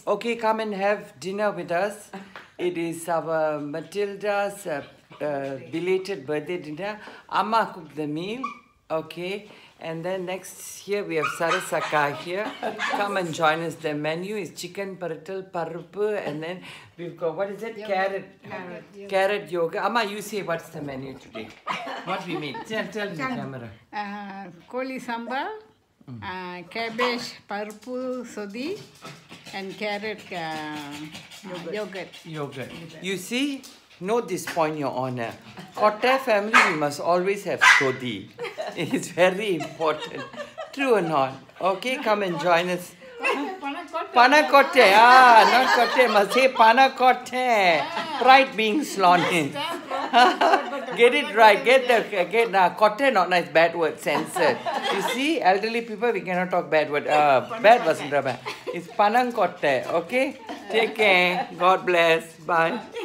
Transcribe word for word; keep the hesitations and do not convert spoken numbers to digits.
Okay, come and have dinner with us. It is our Matilda's uh, uh, belated birthday dinner. Amma cooked the meal. Okay. And then next here we have Sarasaka here. Come and join us. The menu is chicken parattal paruppu, and then we've got, what is it? Yoga. Carrot. Carrot. Yoga. Carrot yoga. Amma, you say what's the menu today? What we made? Tell, tell the camera. Uh, Koli sambar, mm. uh, cabbage paruppu sodi, and carrot uh, yogurt. yogurt. Yogurt. You see? Note this point, Your Honour. Kotte family, we must always have sodi. It's very important. True or not? Okay, come and join us. Panakotte. Ah, not kotte. Must say panakotte. Pride being slaughtered. Get it right. Get the get uh, kotte, not nice. Bad word. Censored. You see, elderly people, we cannot talk bad word. Uh, bad wasn't bad. It's panang kotte. Okay. Take care. God bless. Bye.